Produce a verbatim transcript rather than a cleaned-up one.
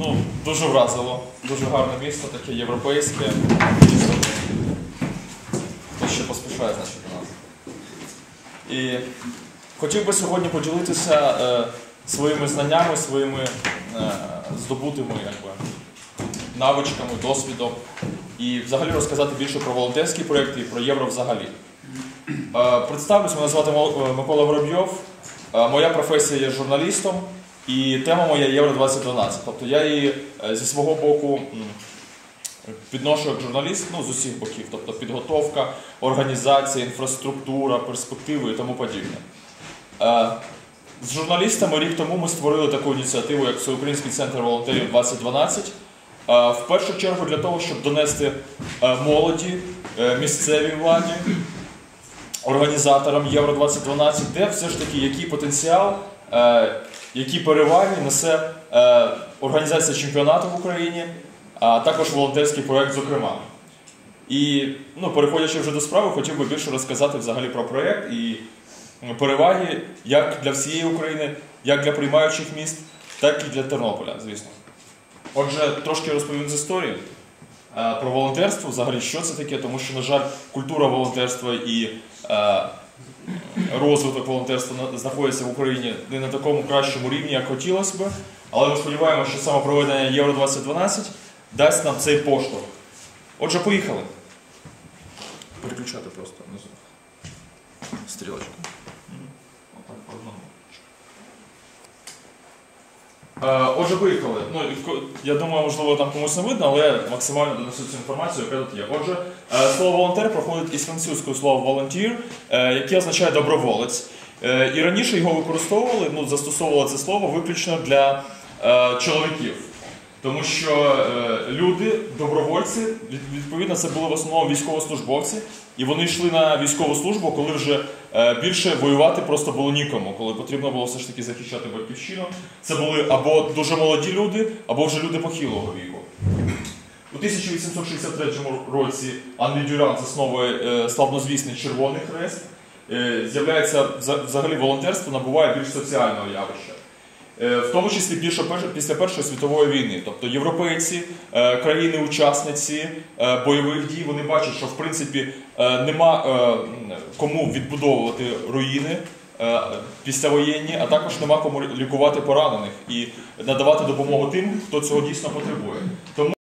ну, дуже вразило. Дуже гарне місто, таке європейське. Хтось ще поспішає, значить, до нас. І хотів би сьогодні поділитися е, своїми знаннями, своїми е, здобутими якби, навичками, досвідом. І взагалі розказати більше про волонтерські проєкти і про євро взагалі. Е, представлюсь, мене звати Микола Воробйов. Е, моя професія є журналістом. І тема моя Євро двадцять дванадцять. Тобто я її зі свого боку підношу як журналіст, ну, з усіх боків. Тобто підготовка, організація, інфраструктура, перспективи і тому подібне. З журналістами рік тому ми створили таку ініціативу, як Всеукраїнський центр волонтерів двадцять дванадцять. В першу чергу для того, щоб донести молоді, місцевій владі, організаторам Євро двадцять дванадцять, де все ж таки який потенціал, які переваги несе е, організація чемпіонату в Україні, а також волонтерський проєкт, зокрема. І, ну, переходячи вже до справи, хотів би більше розказати взагалі про проєкт і переваги як для всієї України, як для приймаючих міст, так і для Тернополя, звісно. Отже, трошки розповім з історії е, про волонтерство, взагалі, що це таке, тому що, на жаль, культура волонтерства і е, розвиток волонтерства знаходиться в Україні не на такому кращому рівні, як хотілося б, але ми сподіваємося, що саме проведення Євро двадцять дванадцять дасть нам цей поштовх. Отже, поїхали. Переключати просто внизу. Стрілочку. Отак, по одному. Отже, поїхали. Ну, я думаю, можливо, там комусь не видно, але я максимально донесу цю інформацію, яка тут є. Отже, слово «волонтер» проходить із французького слова «volunteer», яке означає «доброволець». І раніше його використовували, ну, застосовували це слово виключно для е, чоловіків. Тому що е, люди, добровольці, відповідно, це були в основному військовослужбовці, і вони йшли на військову службу, коли вже е, більше воювати просто було нікому, коли потрібно було все ж таки захищати батьківщину. Це були або дуже молоді люди, або вже люди похилого віку. У тисяча вісімсот шістдесят третьому році Анрі Дюран засновує е, славнозвісний Червоний Хрест. Е, з'являється, взагалі, волонтерство набуває більш соціального явища. В тому числі після Першої світової війни. Тобто європейці, країни-учасниці бойових дій, вони бачать, що в принципі нема кому відбудовувати руїни післявоєнні, а також нема кому лікувати поранених і надавати допомогу тим, хто цього дійсно потребує. Тому